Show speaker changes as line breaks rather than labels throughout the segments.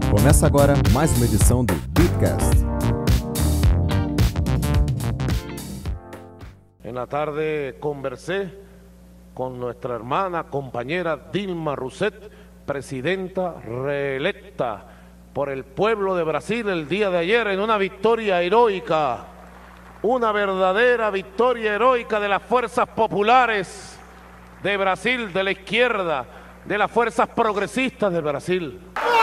Começa agora mais uma edição do Beatcast.
En la tarde conversé con nuestra hermana, compañera Dilma Rousseff, presidenta reelecta por el pueblo de Brasil el día de ayer en una victoria heroica, una verdadera victoria heroica de las fuerzas populares de Brasil, de la izquierda, de las fuerzas progresistas de Brasil.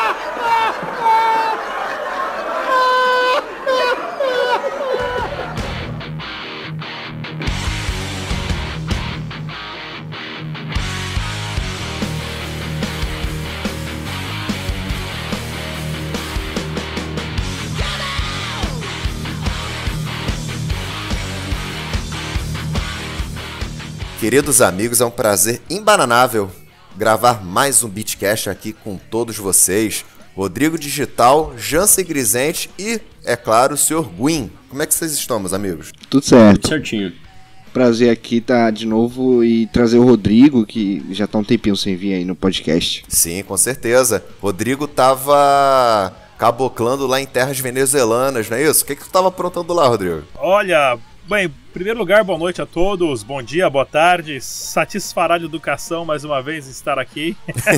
Queridos amigos, é um prazer imbananável gravar mais um Beatcast aqui com todos vocês. Rodrigo Digital, Jansen Grisente e, é claro, o Sr. Guin. Como é que vocês estão, meus amigos?
Tudo certo.
Tudo certinho.
Prazer aqui estar de novo e trazer o Rodrigo, que já tá um tempinho sem vir aí no podcast.
Sim, com certeza. Rodrigo tava caboclando lá em terras venezuelanas, não é isso? O que tu tava aprontando lá, Rodrigo?
Olha, bem, em primeiro lugar, boa noite a todos, bom dia, boa tarde, satisfará de educação mais uma vez estar aqui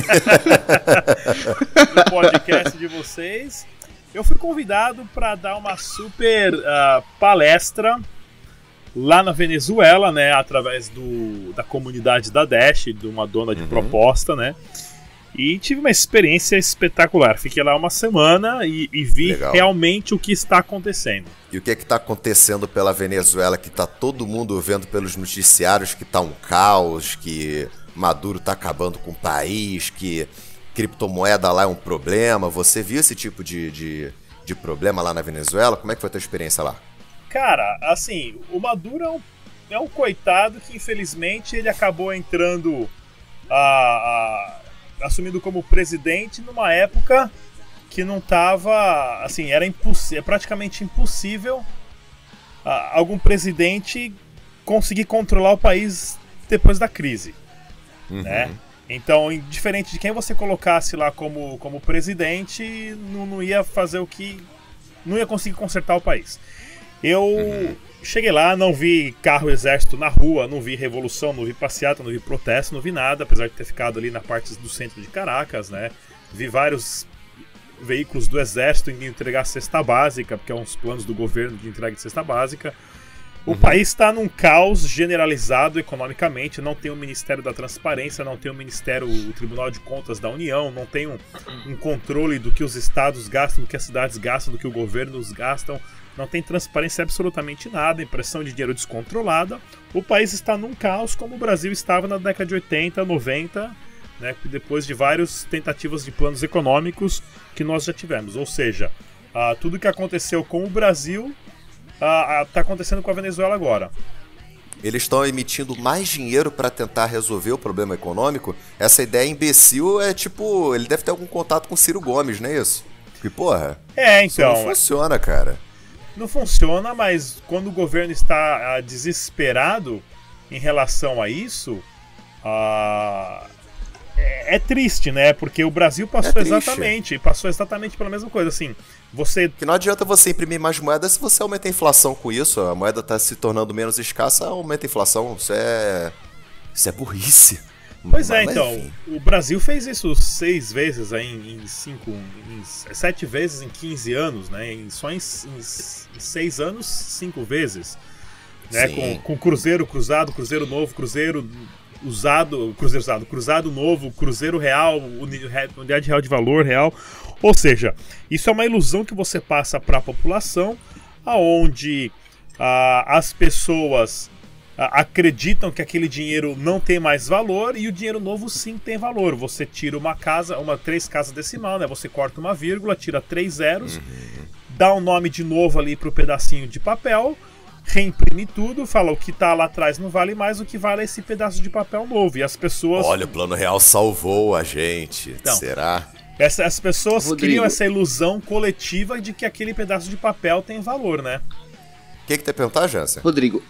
no podcast de vocês. Eu fui convidado para dar uma super palestra lá na Venezuela, né, através da comunidade da Dash, de uma dona de proposta, né, e tive uma experiência espetacular. Fiquei lá uma semana e vi realmente o que está acontecendo.
E o que é que está acontecendo pela Venezuela, que tá todo mundo vendo pelos noticiários que tá um caos, que Maduro tá acabando com o país, que criptomoeda lá é um problema. Você viu esse tipo de problema lá na Venezuela? Como é que foi a tua experiência lá?
Cara, assim, o Maduro é um coitado que infelizmente ele acabou entrando assumindo como presidente numa época que não estava, assim, era praticamente impossível algum presidente conseguir controlar o país depois da crise, né? Então, diferente de quem você colocasse lá como presidente, não ia fazer não ia conseguir consertar o país. Eu cheguei lá, não vi carro exército na rua, não vi revolução, não vi passeata, não vi protesto, não vi nada, apesar de ter ficado ali na parte do centro de Caracas, né? Vi vários veículos do exército indo entregar cesta básica, porque é uns planos do governo de entrega de cesta básica. O país está num caos generalizado economicamente, não tem o Ministério da Transparência, não tem o Tribunal de Contas da União, não tem um controle do que os estados gastam, do que as cidades gastam, do que o governo gastam. Não tem transparência absolutamente nada, impressão de dinheiro descontrolada. O país está num caos como o Brasil estava na década de 80, 90, né, depois de várias tentativas de planos econômicos que nós já tivemos. Ou seja, tudo que aconteceu com o Brasil está acontecendo com a Venezuela agora.
Eles estão emitindo mais dinheiro para tentar resolver o problema econômico? Essa ideia imbecil é tipo... Ele deve ter algum contato com o Ciro Gomes, não é isso? Que porra?
Então...
Isso não funciona, cara.
Não funciona, mas quando o governo está desesperado em relação a isso, é triste, né? Porque o Brasil passou exatamente pela mesma coisa. Assim,
que não adianta você imprimir mais moeda se você aumenta a inflação com isso. A moeda está se tornando menos escassa, aumenta a inflação. Isso é burrice.
Pois é, então, enfim. O Brasil fez isso 6 vezes, 7 vezes em 15 anos, né? Só em 6 anos, 5 vezes. Né? Com Cruzeiro Cruzado, Cruzeiro Novo, Cruzeiro Usado, Cruzado Novo, Cruzeiro Real, Unidade Real de Valor Real. Ou seja, isso é uma ilusão que você passa para a população, aonde as pessoas acreditam que aquele dinheiro não tem mais valor e o dinheiro novo sim tem valor. Você tira uma 3 casas decimal, né? Você corta uma vírgula, tira 3 zeros, dá um nome de novo ali pro pedacinho de papel, reimprime tudo, fala o que tá lá atrás não vale mais, o que vale é esse pedaço de papel novo. E as pessoas...
Olha, o Plano Real salvou a gente. Então, será?
As pessoas criam essa ilusão coletiva de que aquele pedaço de papel tem valor, né?
O que tu ia perguntar, Jansen?
Rodrigo,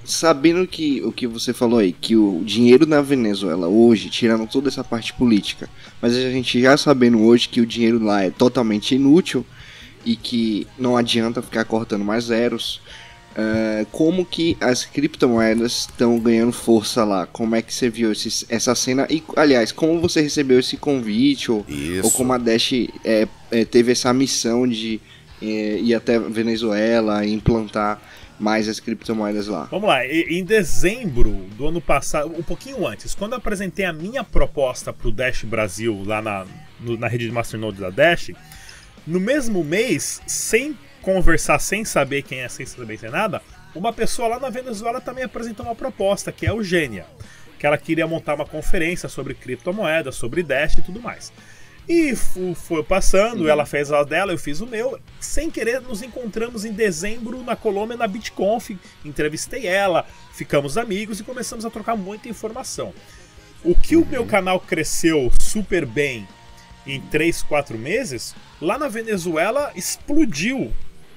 sabendo que o que você falou aí, que o dinheiro na Venezuela hoje, tirando toda essa parte política, mas a gente já sabendo hoje que o dinheiro lá é totalmente inútil e que não adianta ficar cortando mais zeros, como que as criptomoedas estão ganhando força lá? Como é que você viu essa cena? E, aliás, como você recebeu esse convite? Ou como a Dash teve essa missão de ir até Venezuela e implantar mais as criptomoedas lá?
Vamos lá, em dezembro do ano passado, um pouquinho antes, quando eu apresentei a minha proposta para o Dash Brasil lá na rede de Masternode da Dash, no mesmo mês, sem conversar, sem saber quem é, sem saber sem nada, uma pessoa lá na Venezuela também apresentou uma proposta, que é a Eugênia, que ela queria montar uma conferência sobre criptomoedas, sobre Dash e tudo mais. E foi passando, ela fez a dela, eu fiz o meu. Sem querer, nos encontramos em dezembro na Colômbia, na BitConf. Entrevistei ela, ficamos amigos e começamos a trocar muita informação. O que o meu canal cresceu super bem em 3, 4 meses, lá na Venezuela explodiu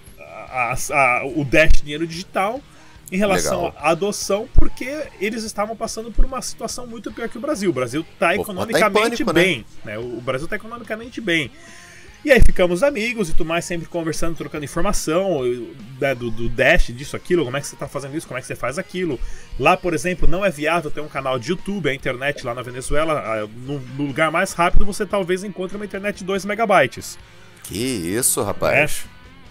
o Dash Dinheiro Digital em relação à adoção, porque eles estavam passando por uma situação muito pior que o Brasil. O Brasil está economicamente bem, né? O Brasil está economicamente bem. E aí ficamos amigos e tudo mais, sempre conversando, trocando informação, né, do Dash, disso, aquilo, como é que você está fazendo isso, como é que você faz aquilo. Lá, por exemplo, não é viável ter um canal de YouTube, a internet lá na Venezuela, no lugar mais rápido você talvez encontre uma internet de 2 megabytes.
Que isso, rapaz.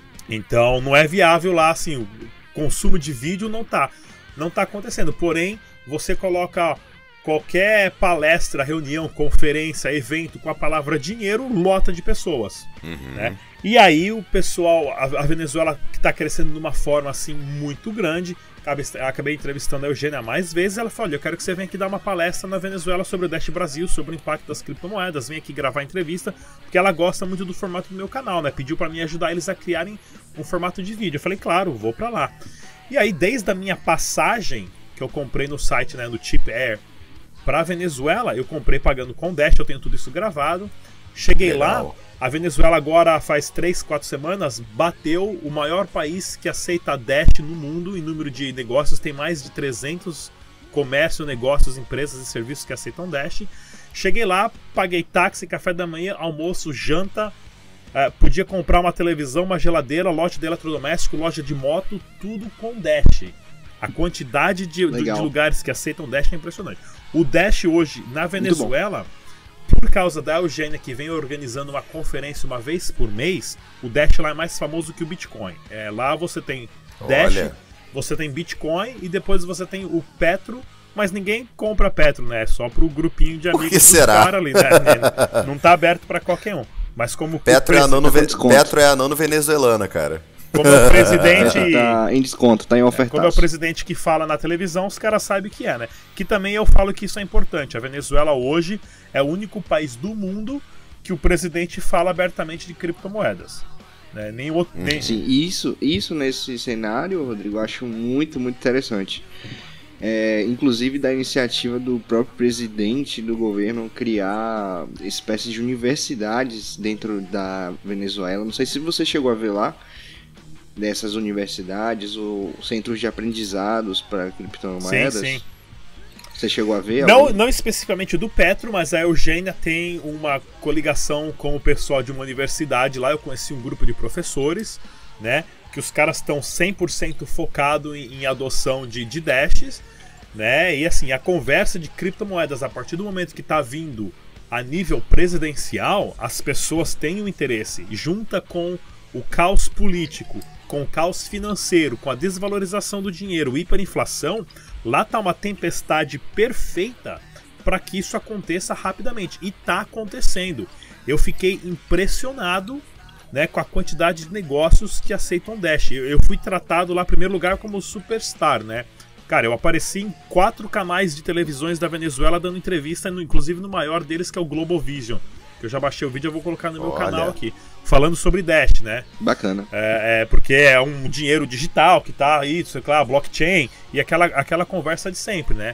Então não é viável lá, assim, o consumo de vídeo não tá acontecendo. Porém, você coloca qualquer palestra, reunião, conferência, evento com a palavra dinheiro, lota de pessoas. Né? E aí o pessoal, a Venezuela que está crescendo de uma forma assim muito grande, acabei entrevistando a Eugênia mais vezes, ela falou: eu quero que você venha aqui dar uma palestra na Venezuela sobre o Dash Brasil, sobre o impacto das criptomoedas, vem aqui gravar entrevista, porque ela gosta muito do formato do meu canal, né? Pediu para mim ajudar eles a criarem um formato de vídeo. Eu falei, claro, vou para lá. E aí, desde a minha passagem, que eu comprei no site, né, do Chip Air, para Venezuela, eu comprei pagando com Dash, eu tenho tudo isso gravado. Cheguei lá, a Venezuela agora faz 3, 4 semanas bateu o maior país que aceita Dash no mundo em número de negócios, tem mais de 300 comércio, negócios, empresas e serviços que aceitam Dash. Cheguei lá, paguei táxi, café da manhã, almoço, janta, podia comprar uma televisão, uma geladeira, loja de eletrodoméstico, loja de moto, tudo com Dash. A quantidade de lugares que aceitam Dash é impressionante. O Dash hoje, na Venezuela, por causa da Eugênia, que vem organizando uma conferência uma vez por mês, o Dash lá é mais famoso que o Bitcoin. Lá você tem Dash, você tem Bitcoin e depois você tem o Petro, mas ninguém compra Petro, né? É só pro grupinho de amigos dos caras ali, né? Não tá aberto pra qualquer um. Mas como
Petro é a nano venezuelana, cara.
Como o presidente...
tá em desconto, tá em oferta.
Como é o presidente que fala na televisão, os caras sabem que é, né? Que também eu falo que isso é importante. A Venezuela hoje é o único país do mundo que o presidente fala abertamente de criptomoedas. Né? Nem outro,
Sim, isso nesse cenário, Rodrigo, eu acho muito, muito interessante. Inclusive da iniciativa do próprio presidente do governo criar espécies de universidades dentro da Venezuela. Não sei se você chegou a ver lá, dessas universidades ou centros de aprendizados para criptomoedas.
Sim.
Você chegou a ver?
Não especificamente do Petro, mas a Eugênia tem uma coligação com o pessoal de uma universidade lá. Eu conheci um grupo de professores, né? Que os caras estão 100% focados em adoção de Dashes, né? E assim, a conversa de criptomoedas, a partir do momento que está vindo a nível presidencial, as pessoas têm um interesse. Junta com o caos político, com o caos financeiro, com a desvalorização do dinheiro, hiperinflação, lá está uma tempestade perfeita para que isso aconteça rapidamente. E está acontecendo. Eu fiquei impressionado, né, com a quantidade de negócios que aceitam Dash. Eu fui tratado lá, em primeiro lugar, como superstar, né? Cara, eu apareci em 4 canais de televisões da Venezuela dando entrevista, inclusive no maior deles, que é o Global Vision. Que eu já baixei o vídeo, eu vou colocar no meu canal aqui. Falando sobre Dash, né?
Bacana.
Porque é um dinheiro digital que tá aí, sei lá, blockchain, e aquela conversa de sempre, né?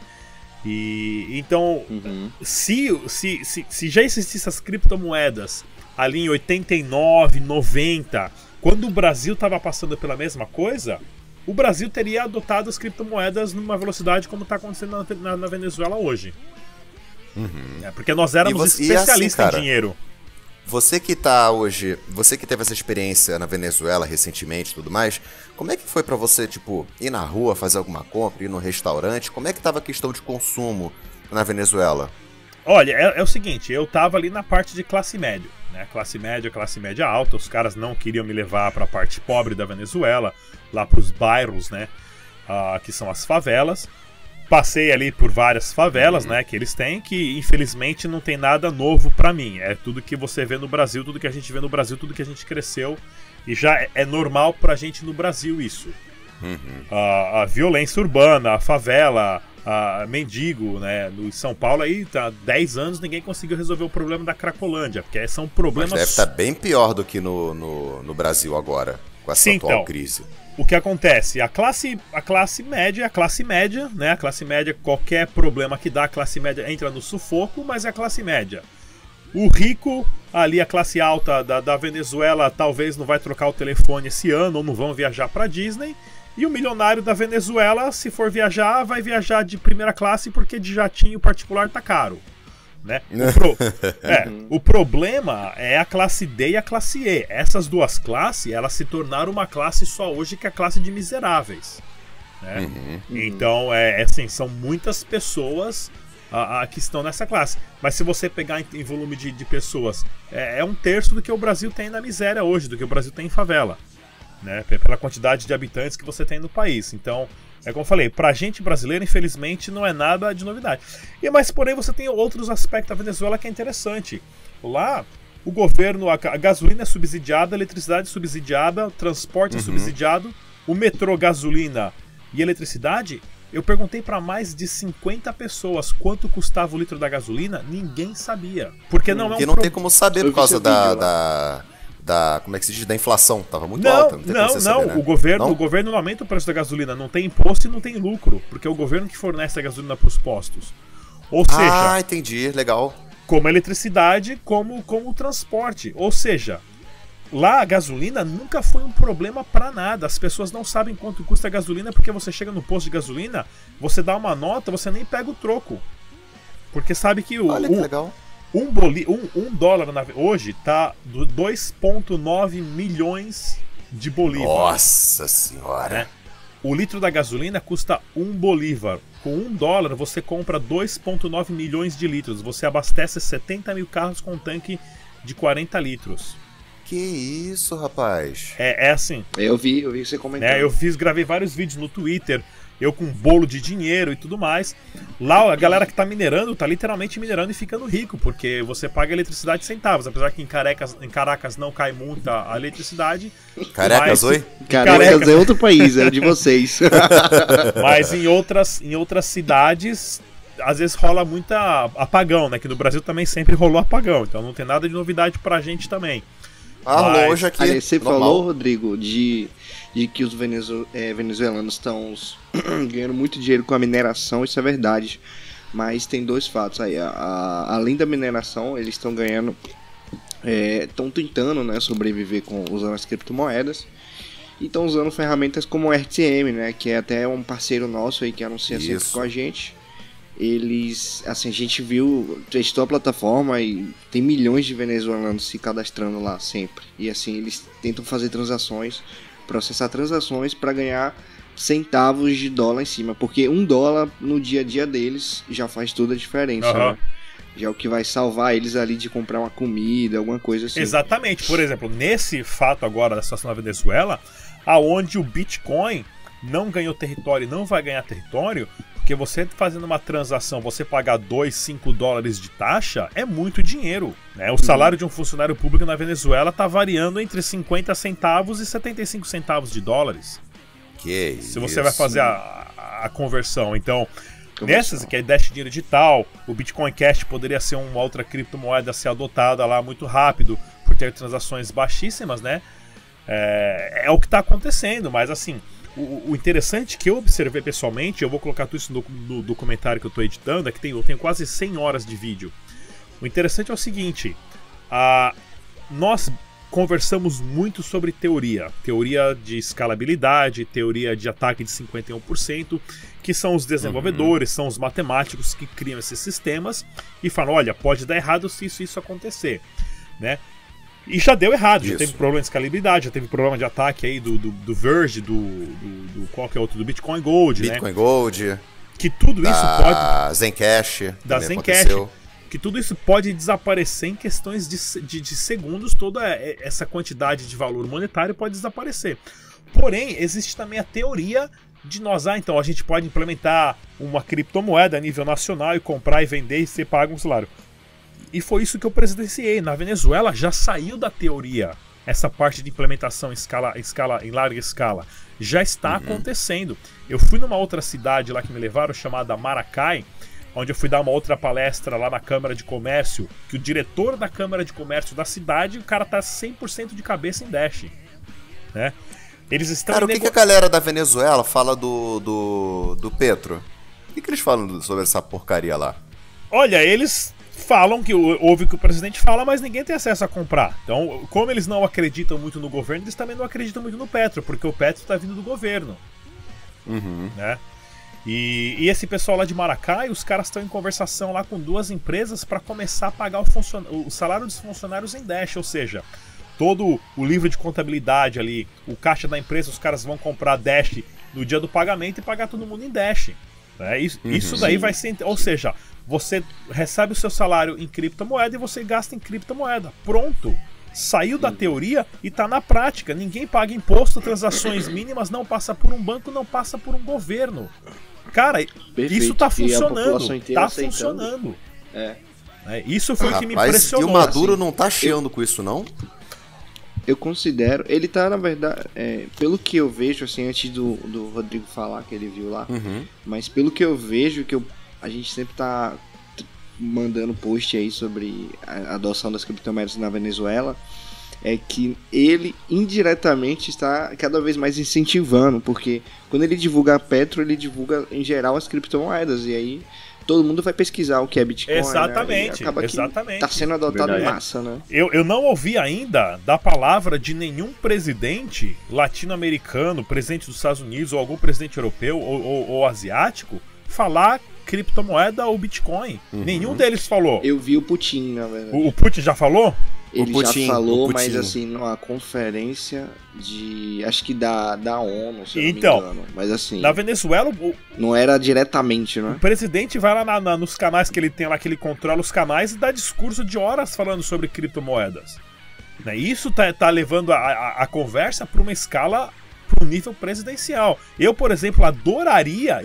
E então, se já existissem essas criptomoedas ali em 89, 90, quando o Brasil tava passando pela mesma coisa, o Brasil teria adotado as criptomoedas numa velocidade como está acontecendo na Venezuela hoje. Porque nós éramos especialistas
assim,
em dinheiro.
Você que tá hoje, você que teve essa experiência na Venezuela recentemente e tudo mais, como é que foi pra você, tipo, ir na rua, fazer alguma compra, ir no restaurante? Como é que tava a questão de consumo na Venezuela?
Olha, é o seguinte, eu tava ali na parte de classe média, né? Classe média alta, os caras não queriam me levar pra parte pobre da Venezuela, lá pros bairros, né? Que são as favelas. Passei ali por várias favelas, né, que eles têm, que infelizmente não tem nada novo pra mim. É tudo que você vê no Brasil, tudo que a gente vê no Brasil, tudo que a gente cresceu. E já é normal pra gente no Brasil isso. A violência urbana, a favela, a mendigo, né, no São Paulo aí, tá 10 anos ninguém conseguiu resolver o problema da Cracolândia, porque são problemas...
Mas deve estar bem pior do que no Brasil agora, com essa atual crise.
O que acontece? A classe média, né? A classe média, qualquer problema que dá, a classe média entra no sufoco, mas é a classe média. O rico, ali a classe alta da Venezuela, talvez não vai trocar o telefone esse ano, ou não vão viajar pra Disney. E o milionário da Venezuela, se for viajar, vai viajar de primeira classe porque de jatinho particular tá caro. Né? O problema é a classe D e a classe E. Essas duas classes, elas se tornaram uma classe só hoje, que é a classe de miseráveis, né? Então, assim, são muitas pessoas que estão nessa classe. Mas se você pegar em volume de pessoas, é 1/3 do que o Brasil tem na miséria hoje, do que o Brasil tem em favela, né? Pela quantidade de habitantes que você tem no país. Então, é como eu falei, pra gente brasileiro, infelizmente, não é nada de novidade. Mas, porém, você tem outros aspectos da Venezuela que é interessante. Lá, o governo, a gasolina é subsidiada, a eletricidade é subsidiada, o transporte é subsidiado, o metrô, gasolina e eletricidade. Eu perguntei pra mais de 50 pessoas quanto custava o litro da gasolina, ninguém sabia. Porque não é um
Porque não tem como saber por causa como é que se diz? Da inflação. Tava muito alta. Não, saber, né?
O governo não aumenta o preço da gasolina. Não tem imposto e não tem lucro. Porque é o governo que fornece a gasolina pros postos. Ou seja...
entendi. Legal.
Como a eletricidade, como o transporte. Ou seja, lá a gasolina nunca foi um problema pra nada. As pessoas não sabem quanto custa a gasolina porque você chega no posto de gasolina, você dá uma nota, você nem pega o troco. Porque sabe que
Olha que legal.
Um dólar hoje tá 2,9 milhões de bolívar.
Nossa senhora!
Né? O litro da gasolina custa 1 bolívar. Com $1 você compra 2,9 milhões de litros. Você abastece 70 mil carros com um tanque de 40 litros.
Que isso, rapaz?
É assim.
Eu vi você comentando.
Né? Gravei vários vídeos no Twitter. Eu com bolo de dinheiro e tudo mais. Lá a galera que tá minerando, tá literalmente minerando e ficando rico, porque você paga eletricidade centavos. Apesar que em Caracas não cai muito a eletricidade.
Caracas, oi?
Caracas é outro país, é o de vocês.
Mas em outras cidades, às vezes rola muita apagão, né? Que no Brasil também sempre rolou apagão. Então não tem nada de novidade pra gente também.
Longe aqui.
Aliás, você
normal.
falou, Rodrigo, de que os venezuelanos estão ganhando muito dinheiro com a mineração, isso é verdade. Mas tem dois fatos aí. Além da mineração, eles estão ganhando, estão tentando, né, sobreviver usando as criptomoedas. E estão usando ferramentas como o RTM, né, que é até um parceiro nosso aí que anuncia sempre com a gente. Eles, assim, a gente testou a plataforma e tem milhões de venezuelanos se cadastrando lá sempre. E assim, eles tentam fazer processar transações para ganhar centavos de dólar em cima. Porque $1 no dia a dia deles já faz toda a diferença, né? Já é o que vai salvar eles ali de comprar uma comida, alguma coisa assim.
Exatamente. Por exemplo, nesse fato agora da situação na Venezuela, aonde o Bitcoin não ganhou território e não vai ganhar território, porque você fazendo uma transação, você pagar $2-5 de taxa, é muito dinheiro, né? O salário de um funcionário público na Venezuela está variando entre 50 centavos e 75 centavos de dólares.
Que
se você vai fazer a conversão. Então, nessas que é Dash Dinheiro Digital, o Bitcoin Cash poderia ser uma outra criptomoeda a ser adotada lá muito rápido, por ter transações baixíssimas, né? É o que está acontecendo, mas assim... O interessante que eu observei pessoalmente, eu vou colocar tudo isso no documentário que eu estou editando, é que eu tenho quase 100 horas de vídeo. O interessante é o seguinte, nós, conversamos muito sobre teoria de escalabilidade, teoria de ataque de 51%, que são os desenvolvedores, são os matemáticos que criam esses sistemas e falam, olha, pode dar errado se isso acontecer, né? E já deu errado, já teve problema de escalabilidade, já teve problema de ataque aí do Verge, do qual que é outro, do Bitcoin Gold,
Bitcoin Gold,
que tudo isso pode...
Zencash,
da Zencash, que tudo isso pode desaparecer em questões de segundos, toda essa quantidade de valor monetário pode desaparecer. Porém, existe também a teoria de nós, então a gente pode implementar uma criptomoeda a nível nacional e comprar e vender e ser pago um salário. E foi isso que eu presidenciei. Na Venezuela já saiu da teoria essa parte de implementação em larga escala. Já está acontecendo. Eu fui numa outra cidade lá que me levaram, chamada Maracay, onde eu fui dar uma outra palestra lá na Câmara de Comércio, que o diretor da Câmara de Comércio da cidade, o cara tá 100% de cabeça em Dash, né? Eles estão...
Cara, o que a galera da Venezuela fala do Petro? O que eles falam sobre essa porcaria lá?
Olha, eles falam que ouve o que o presidente fala, mas ninguém tem acesso a comprar. Então, como eles não acreditam muito no governo, eles também não acreditam muito no Petro, porque o Petro tá vindo do governo, né? E esse pessoal lá de Maracay, os caras estão em conversação lá com 2 empresas para começar a pagar o salário dos funcionários em Dash, ou seja, todo o livro de contabilidade ali, o caixa da empresa, os caras vão comprar Dash no dia do pagamento e pagar todo mundo em Dash, né? Isso daí vai ser... Ou seja, você recebe o seu salário em criptomoeda e você gasta em criptomoeda. Pronto! Saiu da teoria e tá na prática. Ninguém paga imposto, transações mínimas, não passa por um banco, não passa por um governo. Cara,
Perfeito.
Isso tá funcionando. Tá
aceitando.
Funcionando.
Isso
foi o que me impressionou.
E o Maduro não tá chiando com isso, não?
Eu considero... Ele tá, na verdade... pelo que eu vejo, assim, antes do Rodrigo falar que ele viu lá, mas pelo que eu vejo, a gente sempre tá mandando post aí sobre a adoção das criptomoedas na Venezuela, é que ele indiretamente está cada vez mais incentivando, porque quando ele divulga a Petro, ele divulga em geral as criptomoedas, e aí todo mundo vai pesquisar o que é Bitcoin.
Exatamente,
né? Acaba
exatamente.
Tá sendo adotado em massa, né?
Eu não ouvi ainda da palavra de nenhum presidente latino-americano, presidente dos Estados Unidos, ou algum presidente europeu ou asiático, falar criptomoeda ou Bitcoin. Nenhum deles falou.
Eu vi o Putin, na verdade.
O Putin já falou?
Ele já falou, mas assim, numa conferência de... Acho que da ONU, se eu não me engano. Mas assim...
Na Venezuela...
Não era diretamente, né?
O presidente vai lá nos canais que ele tem lá, que ele controla os canais, e dá discurso de horas falando sobre criptomoedas. Né? Isso tá levando a conversa para uma escala, para um nível presidencial. Eu, por exemplo, adoraria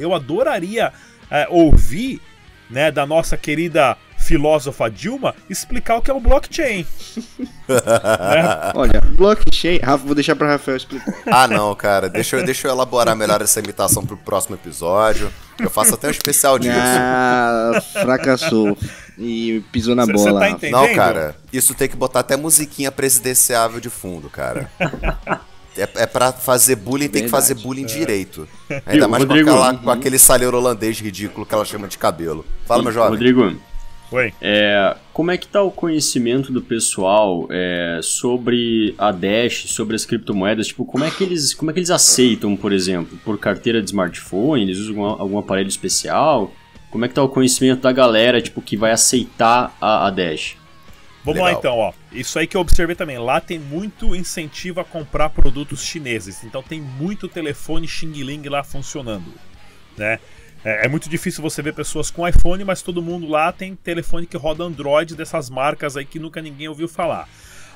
ouvir, né, da nossa querida filósofa Dilma explicar o que é o blockchain. Né?
Olha, blockchain... vou deixar para Rafael explicar.
Não, cara, deixa eu elaborar melhor essa imitação pro próximo episódio. Eu faço até um especial disso.
Fracassou. E pisou na bola.
Você tá entendendo?
Não, cara, isso tem que botar até musiquinha presidenciável de fundo, cara. É pra fazer bullying, tem que fazer bullying direito. Ainda mais Rodrigo, com aquele salheiro holandês ridículo que ela chama de cabelo. Fala, meu jovem.
Rodrigo,
oi.
Como é que tá o conhecimento do pessoal sobre a Dash, sobre as criptomoedas? Tipo, como é que eles aceitam, por exemplo? Por carteira de smartphone? Eles usam algum aparelho especial? Como é que tá o conhecimento da galera, tipo, que vai aceitar a Dash?
Vamos lá então, ó. Isso aí que eu observei também. Lá tem muito incentivo a comprar produtos chineses. Então tem muito telefone Xing Ling lá funcionando, né? É muito difícil você ver pessoas com iPhone, mas todo mundo lá tem telefone que roda Android dessas marcas aí que nunca ninguém ouviu falar.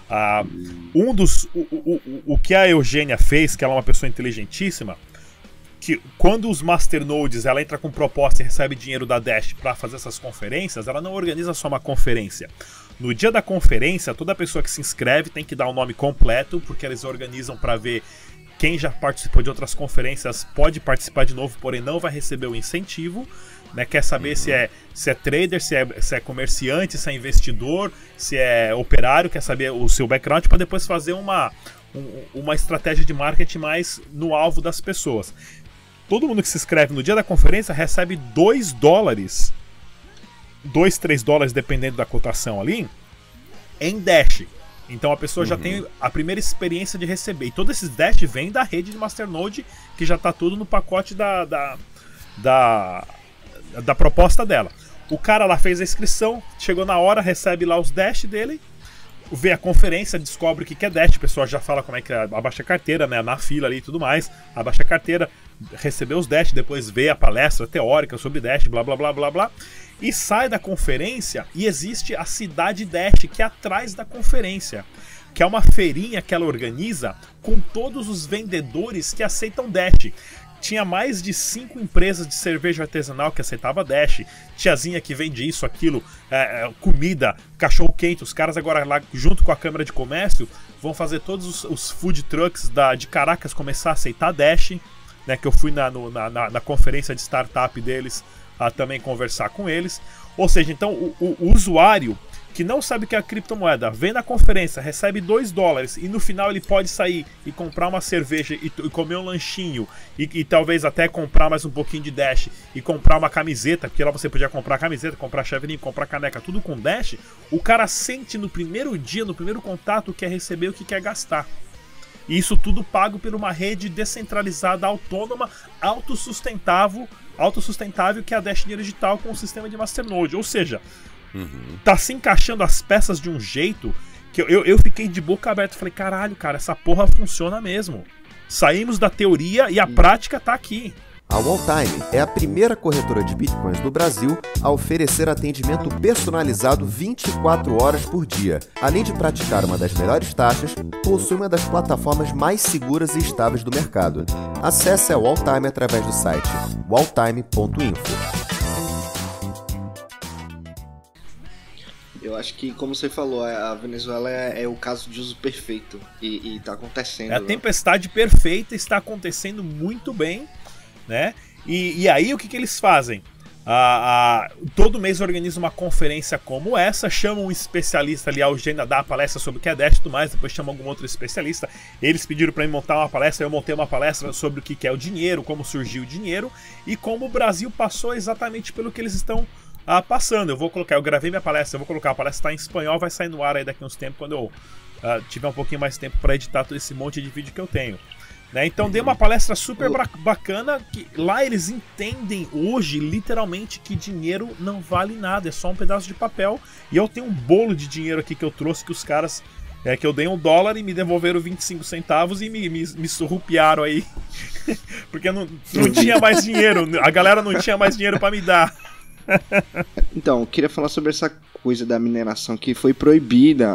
O que a Eugênia fez, que ela é uma pessoa inteligentíssima, que quando os masternodes ela entra com proposta e recebe dinheiro da Dash para fazer essas conferências, ela não organiza só uma conferência. No dia da conferência, toda pessoa que se inscreve tem que dar o nome completo, porque eles organizam para ver quem já participou de outras conferências pode participar de novo, porém não vai receber o incentivo, né? Quer saber se é trader, se é comerciante, se é investidor, se é operário, quer saber o seu background para depois fazer uma estratégia de marketing mais no alvo das pessoas. Todo mundo que se inscreve no dia da conferência recebe $2, $2, $3, dependendo da cotação ali, em Dash. Então a pessoa já tem a primeira experiência de receber. E todos esses Dash vêm da rede de Masternode, que já tá tudo no pacote da proposta dela. O cara lá fez a inscrição, chegou na hora, recebe lá os Dash dele, vê a conferência, descobre o que é Dash, o pessoal já fala como é que abaixa a carteira, né, na fila ali e tudo mais, abaixa a carteira, recebeu os Dash, depois vê a palestra teórica sobre Dash, blá blá blá blá blá, e sai da conferência e existe a Cidade Dash, que é atrás da conferência, que é uma feirinha que ela organiza com todos os vendedores que aceitam Dash. Tinha mais de 5 empresas de cerveja artesanal que aceitava Dash, tiazinha que vende isso, aquilo, comida, cachorro quente. Os caras agora lá, junto com a Câmara de Comércio, vão fazer todos os food trucks de Caracas começar a aceitar Dash, né, que eu fui na conferência de startup deles a também conversar com eles. Ou seja, então o usuário que não sabe o que é a criptomoeda, vem na conferência, recebe $2 e no final ele pode sair e comprar uma cerveja e comer um lanchinho e talvez até comprar mais um pouquinho de Dash e comprar uma camiseta, porque lá você podia comprar camiseta, comprar chaveirinho, comprar caneca, tudo com Dash. O cara sente no primeiro dia, no primeiro contato, o que é receber, o que quer gastar. E isso tudo pago por uma rede descentralizada, autônoma, autossustentável, que é a Dash Dinheiro Digital com o sistema de Masternode. Ou seja, tá se encaixando as peças de um jeito que eu fiquei de boca aberta. Falei, caralho, cara, essa porra funciona mesmo. Saímos da teoria e a prática tá aqui.
A Walltime é a primeira corretora de bitcoins do Brasil a oferecer atendimento personalizado 24 horas por dia. Além de praticar uma das melhores taxas, possui uma das plataformas mais seguras e estáveis do mercado. Acesse a Walltime através do site walltime.info.
Eu acho que, como você falou, a Venezuela é o caso de uso perfeito e tá acontecendo.
É a tempestade perfeita, está acontecendo muito bem, né? E aí o que eles fazem? Todo mês organiza uma conferência como essa, chama um especialista ali, a Eugênia dá a palestra sobre o que é Dash e tudo mais, depois chama algum outro especialista. Eles pediram para mim montar uma palestra, eu montei uma palestra sobre o que é o dinheiro, como surgiu o dinheiro e como o Brasil passou exatamente pelo que eles estão passando. Eu gravei minha palestra, eu vou colocar, a palestra tá em espanhol, vai sair no ar aí daqui uns tempos, quando eu tiver um pouquinho mais tempo para editar todo esse monte de vídeo que eu tenho, né? Então dei uma palestra super bacana, que lá eles entendem hoje, literalmente, que dinheiro não vale nada, é só um pedaço de papel, e eu tenho um bolo de dinheiro aqui que eu trouxe, que os caras, que eu dei $1 e me devolveram 25 centavos e me surrupiaram aí, porque não tinha mais dinheiro, a galera não tinha mais dinheiro para me dar.
Então, eu queria falar sobre essa coisa da mineração que foi proibida,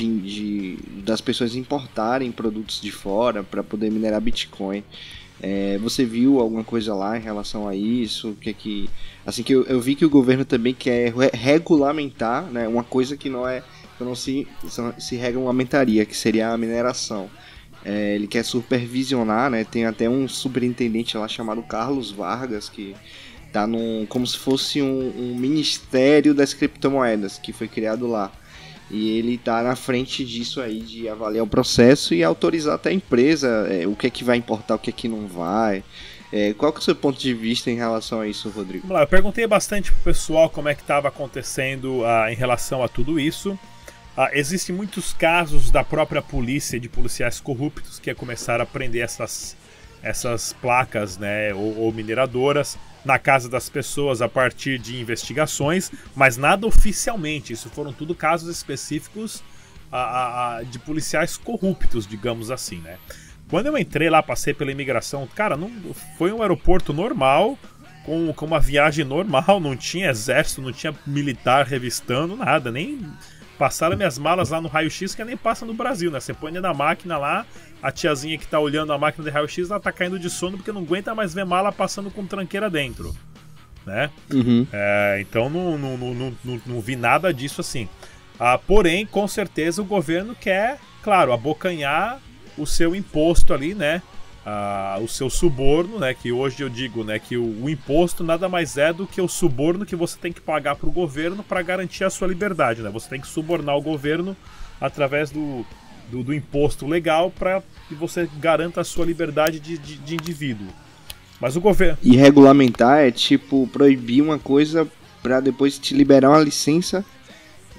das pessoas importarem produtos de fora para poder minerar Bitcoin. Você viu alguma coisa lá em relação a isso? Assim que eu vi que o governo também quer regulamentar, né, uma coisa que não se regulamentaria, que seria a mineração. Ele quer supervisionar, né? Tem até um superintendente lá chamado Carlos Vargas que tá como se fosse um ministério das criptomoedas que foi criado lá. E ele tá na frente disso aí, de avaliar o processo e autorizar até a empresa o que é que vai importar, o que é que não vai. Qual que é o seu ponto de vista em relação a isso, Rodrigo?
Vamos lá, eu perguntei bastante pro pessoal como é que estava acontecendo em relação a tudo isso. Existem muitos casos da própria polícia, de policiais corruptos, que começaram a prender essas placas, né, ou mineradoras na casa das pessoas a partir de investigações, mas nada oficialmente. Isso foram tudo casos específicos de policiais corruptos, digamos assim, né? Quando eu entrei lá, passei pela imigração, cara, não foi um aeroporto normal, com uma viagem normal, não tinha exército, não tinha militar revistando, nada, nem passaram minhas malas lá no raio-x, que nem passa no Brasil, né? Você põe na máquina lá, a tiazinha que tá olhando a máquina de raio-x, ela tá caindo de sono porque não aguenta mais ver mala passando com tranqueira dentro, né? Então não vi nada disso assim. Porém, com certeza o governo quer, claro, abocanhar o seu imposto ali, né? O seu suborno, né? Que hoje eu digo, né, que o imposto nada mais é do que o suborno que você tem que pagar para o governo para garantir a sua liberdade, né? Você tem que subornar o governo através do imposto legal para que você garanta a sua liberdade de indivíduo. Mas o governo...
E regulamentar é tipo proibir uma coisa para depois te liberar uma licença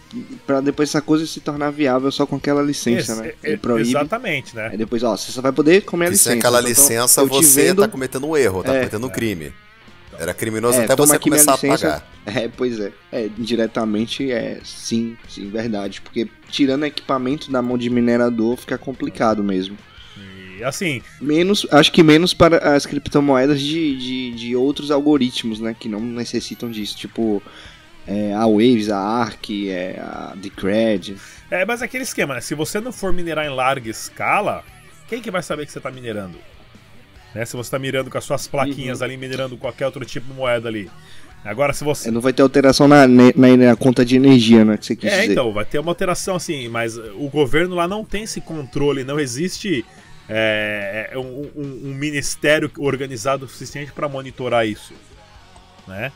pra depois essa coisa se tornar viável só com aquela licença, né? Ele proíbe.
Exatamente, né?
Aí depois, ó, você só vai poder comer a
E
licença.
sem aquela
então,
licença
eu te
você
vendo-
tá cometendo um erro, tá cometendo um crime. Era criminoso até
toma
você
aqui minha
começar a
licença.
pagar.
Pois é. Indiretamente sim, verdade. Porque tirando equipamento da mão de minerador fica complicado mesmo.
E assim,
Acho que menos para as criptomoedas de outros algoritmos, né? Que não necessitam disso. Tipo, a Waves, a Arc, a Decred.
mas aquele esquema, né? Se você não for minerar em larga escala, quem que vai saber que você tá minerando? Né? Se você tá minerando com as suas plaquinhas ali, minerando qualquer outro tipo de moeda ali. Agora, se você...
Não vai ter alteração na conta de energia, né? Que você quis dizer.
Então, vai ter uma alteração assim, mas o governo lá não tem esse controle, não existe um ministério organizado o suficiente para monitorar isso, né?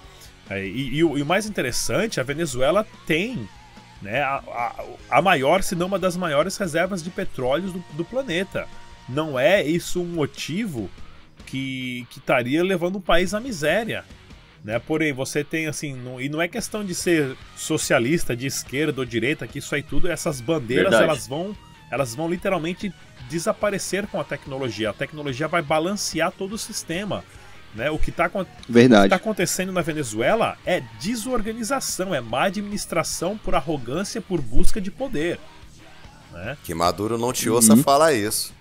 E o mais interessante, a Venezuela tem, né, a maior, se não uma das maiores reservas de petróleo do planeta. Não é isso um motivo que estaria levando o país à miséria, né? Porém, você tem assim, e não é questão de ser socialista, de esquerda ou direita, que isso aí tudo, essas bandeiras, elas vão literalmente desaparecer com a tecnologia. A tecnologia vai balancear todo o sistema, né? O que está acontecendo na Venezuela é desorganização, é má administração por arrogância, por busca de poder, né?
Que Maduro não te ouça falar isso.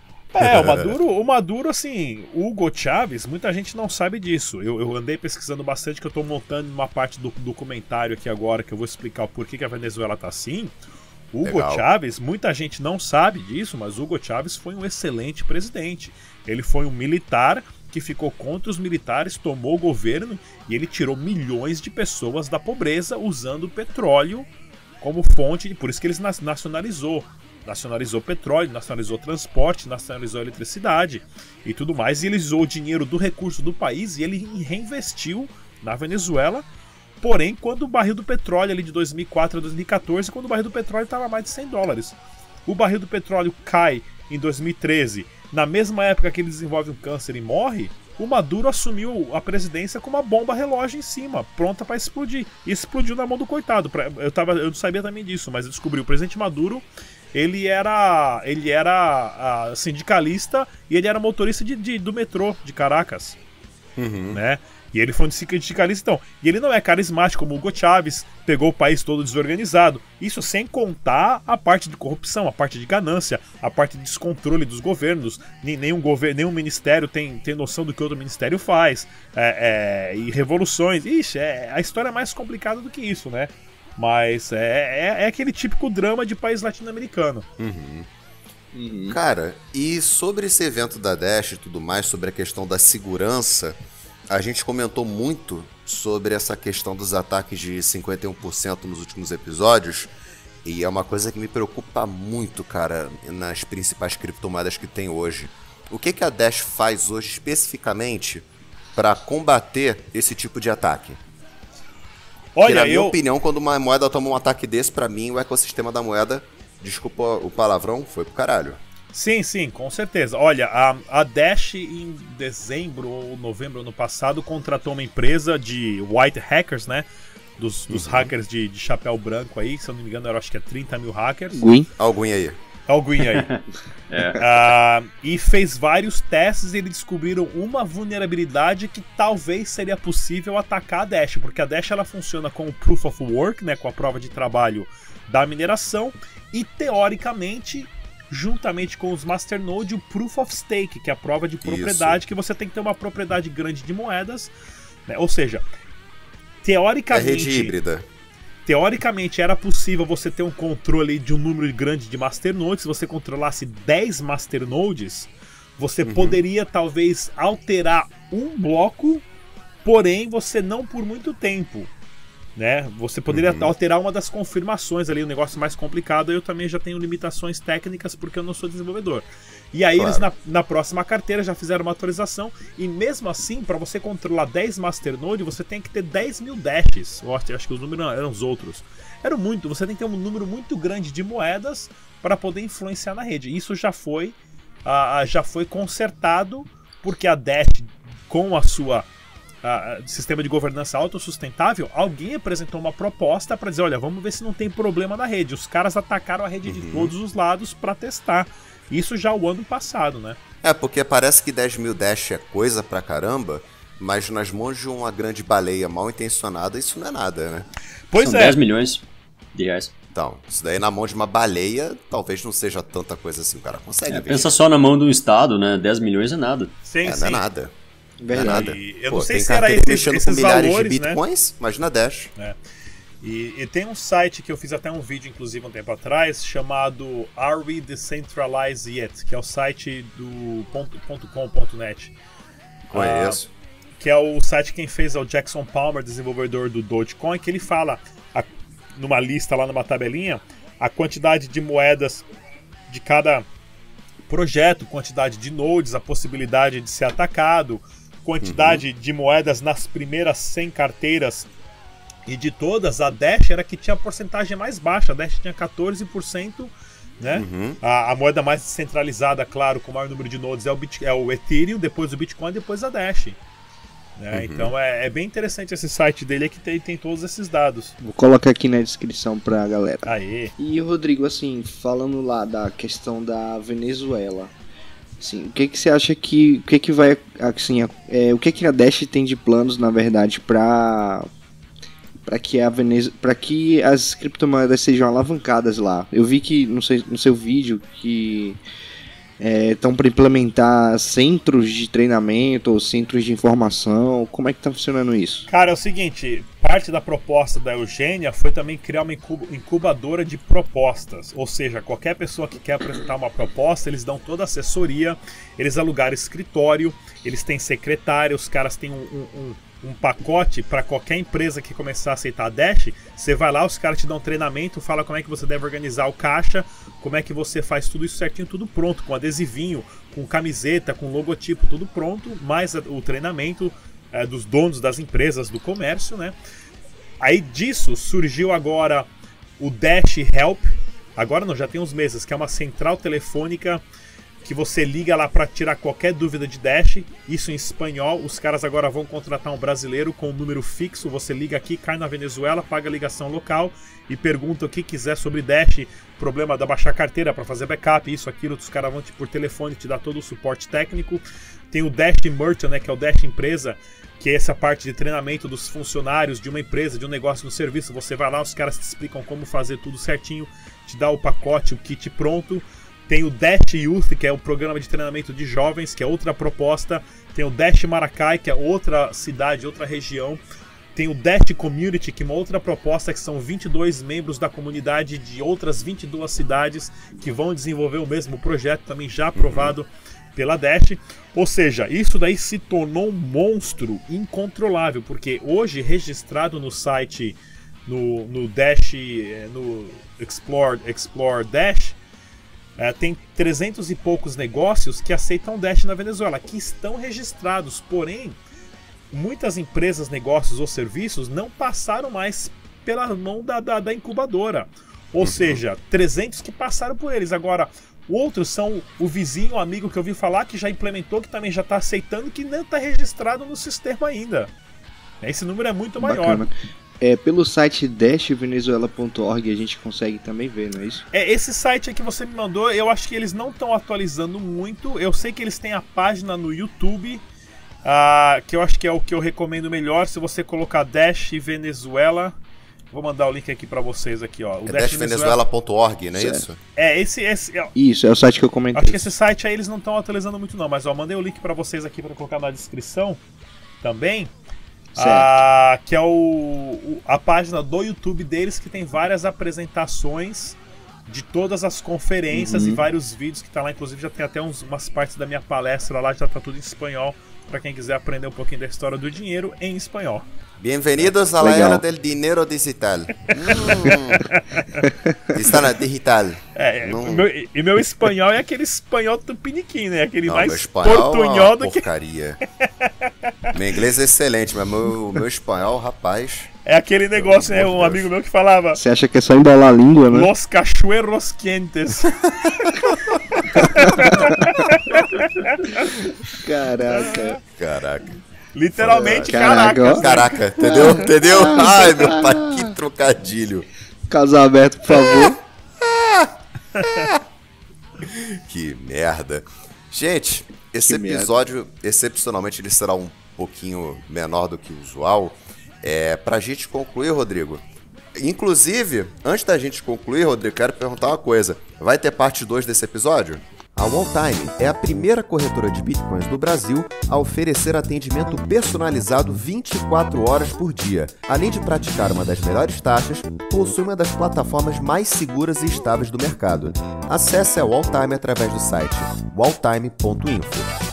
O Maduro, assim, Hugo Chávez, muita gente não sabe disso. Eu andei pesquisando bastante, que eu tô montando uma parte do documentário aqui agora, que eu vou explicar o porquê que a Venezuela tá assim. Hugo Chávez, muita gente não sabe disso, mas Hugo Chávez foi um excelente presidente. Ele foi um militar que ficou contra os militares, tomou o governo e ele tirou milhões de pessoas da pobreza usando o petróleo como fonte, por isso que ele nacionalizou petróleo, nacionalizou transporte, nacionalizou eletricidade e tudo mais, e ele usou o dinheiro do recurso do país e ele reinvestiu na Venezuela. Porém, quando o barril do petróleo ali de 2004 a 2014, quando o barril do petróleo estava mais de $100, o barril do petróleo cai em 2013, na mesma época que ele desenvolve um câncer e morre, o Maduro assumiu a presidência com uma bomba relógio em cima, pronta para explodir. E explodiu na mão do coitado. Eu não sabia também disso, mas eu descobri. O presidente Maduro, ele era sindicalista e ele era motorista do metrô de Caracas, né? E ele foi um sindicalista, então. E ele não é carismático como o Hugo Chávez, pegou o país todo desorganizado. Isso sem contar a parte de corrupção, a parte de ganância, a parte de descontrole dos governos. Nenhum ministério tem noção do que outro ministério faz. E revoluções. Ixi, a história é mais complicada do que isso, né? Mas é aquele típico drama de país latino-americano.
Cara, e sobre esse evento da Dash e tudo mais, sobre a questão da segurança, a gente comentou muito sobre essa questão dos ataques de 51% nos últimos episódios, e é uma coisa que me preocupa muito, cara, nas principais criptomoedas que tem hoje. O que a Dash faz hoje especificamente para combater esse tipo de ataque? Porque, na minha opinião, quando uma moeda toma um ataque desse, pra mim, o ecossistema da moeda, desculpa o palavrão, foi pro caralho.
Sim, com certeza. Olha, a Dash em dezembro ou novembro ano passado contratou uma empresa de white hackers, né? Dos hackers de chapéu branco aí, se eu não me engano, eu acho que é 30 mil hackers.
Alguém aí.
E fez vários testes e eles descobriram uma vulnerabilidade que talvez seria possível atacar a Dash, porque a Dash ela funciona com o Proof of Work, né, com a prova de trabalho da mineração, e teoricamente, juntamente com os Masternode, o Proof of Stake, que é a prova de propriedade, que você tem que ter uma propriedade grande de moedas, né? Ou seja, teoricamente...
É rede híbrida.
Teoricamente era possível você ter um controle de um número grande de masternodes. Se você controlasse 10 masternodes, você poderia talvez alterar um bloco, porém você não por muito tempo, né? Você poderia alterar uma das confirmações ali, um negócio mais complicado. Eu também já tenho limitações técnicas porque eu não sou desenvolvedor. E aí eles na próxima carteira já fizeram uma atualização, e mesmo assim, para você controlar 10 masternode, você tem que ter 10 mil dashes. Eu acho que os números eram os outros. Você tem que ter um número muito grande de moedas para poder influenciar na rede. Isso já foi consertado, porque a Dash, com a sua sistema de governança autossustentável, alguém apresentou uma proposta para dizer, olha, vamos ver se não tem problema na rede. Os caras atacaram a rede de todos os lados para testar. Isso já o ano passado, né?
Porque parece que 10 mil Dash é coisa pra caramba, mas nas mãos de uma grande baleia mal intencionada, isso não é nada, né?
Pois
São 10 milhões de reais.
Então, isso daí na mão de uma baleia, talvez não seja tanta coisa assim, o cara consegue investir.
Pensa só na mão do Estado, né? 10 milhões é nada.
Sim,
não é nada.
Verdade.
Não é nada.
Eu não sei se
era
esses
com milhares
valores,
de bitcoins, imagina Dash.
E tem um site que eu fiz até um vídeo, inclusive, um tempo atrás, chamado Are We Decentralized Yet? Que é o site do .com.net.
Conheço.
Que é o site quem fez é o Jackson Palmer, desenvolvedor do Dogecoin, que ele fala, numa lista lá, numa tabelinha, a quantidade de moedas de cada projeto, quantidade de nodes, a possibilidade de ser atacado, quantidade de moedas nas primeiras 100 carteiras, e de todas, a Dash era a que tinha a porcentagem mais baixa. A Dash tinha 14%, né? A moeda mais descentralizada, claro, com o maior número de nodes é o Ethereum, depois o Bitcoin, depois a Dash. Né? Então é bem interessante esse site dele, que tem todos esses dados.
Vou colocar aqui na descrição pra galera.
Aê.
E, Rodrigo, assim, falando lá da questão da Venezuela, assim, o que você acha que... O que vai... Assim, o que a Dash tem de planos, na verdade, para que as criptomoedas sejam alavancadas lá? Eu vi que no seu vídeo que estão para implementar centros de treinamento ou centros de informação. Como é que tá funcionando isso?
Cara, é o seguinte, parte da proposta da Eugênia foi também criar uma incubadora de propostas. Ou seja, qualquer pessoa que quer apresentar uma proposta, eles dão toda a assessoria, eles alugaram escritório, eles têm secretário, os caras têm um pacote para qualquer empresa que começar a aceitar a Dash. Você vai lá, os caras te dão um treinamento, fala como é que você deve organizar o caixa, como é que você faz tudo isso certinho, tudo pronto, com adesivinho, com camiseta, com logotipo, tudo pronto, mais o treinamento dos donos das empresas, do comércio, né? Aí disso surgiu agora o Dash Help, agora não, já tem uns meses, que é uma central telefônica que você liga lá para tirar qualquer dúvida de Dash, isso em espanhol. Os caras agora vão contratar um brasileiro com um número fixo, você liga aqui, cai na Venezuela, paga a ligação local e pergunta o que quiser sobre Dash, problema da baixar carteira para fazer backup, isso, aquilo, os caras vão por telefone te dar todo o suporte técnico. Tem o Dash Merchant, né, que é o Dash Empresa, que é essa parte de treinamento dos funcionários de uma empresa, de um negócio, no serviço. Você vai lá, os caras te explicam como fazer tudo certinho, te dá o pacote, o kit pronto. Tem o Dash Youth, que é o programa de treinamento de jovens, que é outra proposta. Tem o Dash Maracay, que é outra cidade, outra região. Tem o Dash Community, que é uma outra proposta, que são 22 membros da comunidade de outras 22 cidades que vão desenvolver o mesmo projeto, também já aprovado pela Dash. Ou seja, isso daí se tornou um monstro incontrolável, porque hoje, registrado no site, no Dash, no Explore Dash, tem 300 e poucos negócios que aceitam Dash na Venezuela, que estão registrados, porém, muitas empresas, negócios ou serviços não passaram mais pela mão da incubadora. Ou seja, 300 que passaram por eles. Agora, outros são o vizinho, o amigo que eu ouvi falar, que já implementou, que também já está aceitando, que não está registrado no sistema ainda. Esse número é muito maior.
Bacana. Pelo site dashvenezuela.org a gente consegue também ver, não é isso?
Esse site aí que você me mandou, eu acho que eles não estão atualizando muito. Eu sei que eles têm a página no YouTube, que eu acho que é o que eu recomendo melhor. Se você colocar Dash Venezuela, vou mandar o link aqui pra vocês aqui, ó. O
dashvenezuela.org, não é isso?
Isso, é o site que eu comentei.
Acho que esse site aí eles não estão atualizando muito não, mas ó, mandei o link pra vocês aqui pra colocar na descrição também. Que é a página do YouTube deles, que tem várias apresentações de todas as conferências e vários vídeos que tá lá. Inclusive já tem até umas partes da minha palestra lá, já tá tudo em espanhol, para quem quiser aprender um pouquinho da história do dinheiro em espanhol.
Bem-vindos à era del dinheiro digital. Está digital.
E meu espanhol é aquele espanhol tupiniquim, né? Aquele
não,
mais
portunhol do que... porcaria. Meu inglês é excelente, mas meu espanhol, rapaz...
É aquele negócio, né? Um amigo meu que falava...
Você acha que é só embalar a língua, né?
Los cachueros quentes.
Caraca.
Literalmente,
Caraca.
Caraca, entendeu? Entendeu? Ai, meu pai, que trocadilho.
Caso aberto, por favor.
Que merda. Gente, esse
Que
episódio, excepcionalmente, ele será um pouquinho menor do que o usual. Pra gente concluir, Rodrigo. Inclusive, antes da gente concluir, Rodrigo, quero perguntar uma coisa. Vai ter parte 2 desse episódio?
A Walltime é a primeira corretora de bitcoins do Brasil a oferecer atendimento personalizado 24 horas por dia. Além de praticar uma das melhores taxas, possui uma das plataformas mais seguras e estáveis do mercado. Acesse a Walltime através do site walltime.info.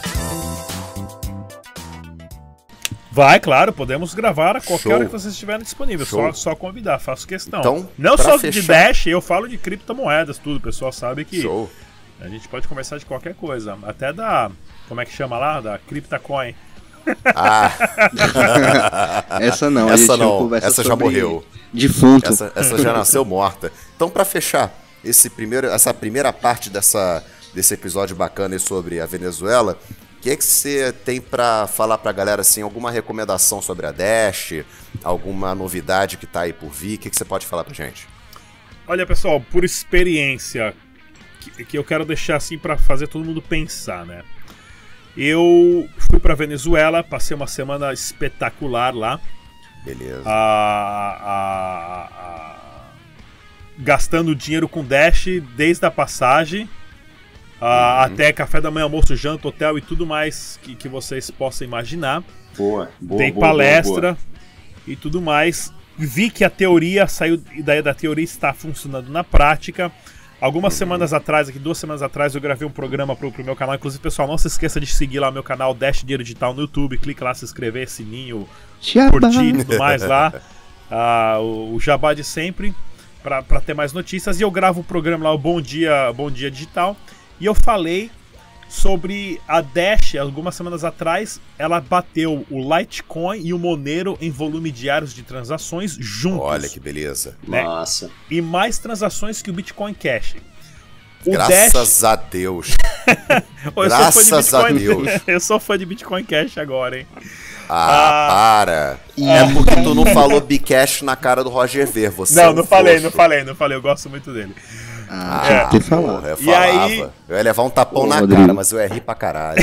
Vai, claro, podemos gravar a qualquer
Show.
hora que vocês estiverem disponíveis.
Show.
Só convidar, faço questão.
Então,
não
pra
só
fechar-
de Dash, eu falo de criptomoedas, tudo. O pessoal sabe que
Show.
a gente pode conversar de qualquer coisa. Até da. Como é que chama lá? Da CryptoCoin.
Ah,
Essa não, a
essa
gente
não,
conversa
essa já
sobre
morreu.
Defunto.
Essa já nasceu morta. Então, pra fechar essa primeira parte desse episódio bacana aí sobre a Venezuela, o que você tem pra falar pra galera, assim, alguma recomendação sobre a Dash, alguma novidade que tá aí por vir? O que você pode falar pra gente?
Olha, pessoal, por experiência, que eu quero deixar assim pra fazer todo mundo pensar, né? Eu fui pra Venezuela, passei uma semana espetacular lá.
Beleza.
Gastando dinheiro com Dash desde a passagem até café da manhã, almoço, janta, hotel e tudo mais que vocês possam imaginar.
Boa.
Dei palestra e tudo mais. Vi que a teoria saiu, e daí da teoria está funcionando na prática. Algumas semanas atrás, 2 semanas atrás, eu gravei um programa pro meu canal. Inclusive, pessoal, não se esqueça de seguir lá o meu canal Dash Dinheiro Digital no YouTube. Clica lá, se inscrever, sininho, curtir e tudo mais lá. O jabá de sempre, pra ter mais notícias. E eu gravo o programa lá, o Bom Dia Digital. E eu falei sobre a Dash, algumas semanas atrás, ela bateu o Litecoin e o Monero em volume diários de transações juntos.
Olha que beleza.
Né?
Massa.
E mais transações que o Bitcoin Cash.
Graças a Deus. Graças a Deus.
Eu sou fã de Bitcoin Cash agora, hein?
Para. É porque tu não falou Bcash na cara do Roger Ver. Você
Não falei. Eu gosto muito dele.
Tinha que ter falado.
Porra, eu
E
falava.
aí-
Eu ia levar um tapão na
Rodrigo.
cara, mas eu ia rir pra caralho.